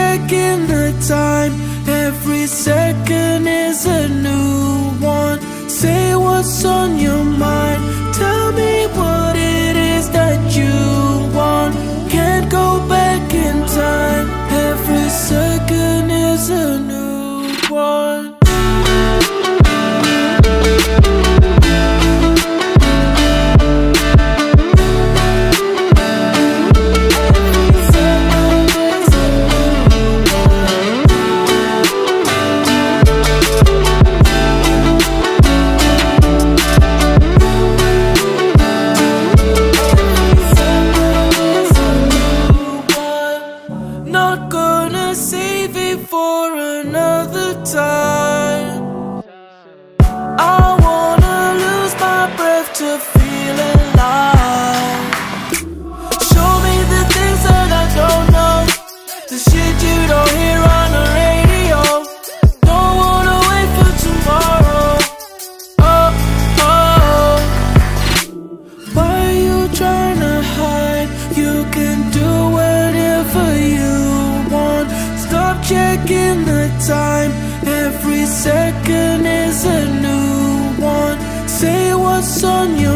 checking the time. Every second is a new one. Say what's on your mind. Tell me what it is that you want. Can't go back in time. Every second is a new one. Not gonna save it for another time. I wanna lose my breath to feel alive. Show me the things that I don't know, the shit you don't hear on the radio. Don't wanna wait for tomorrow. Oh, oh. Why are you trying to hide? You can do whatever you want. Stop checking the time. Every second is a new one. Say what's on your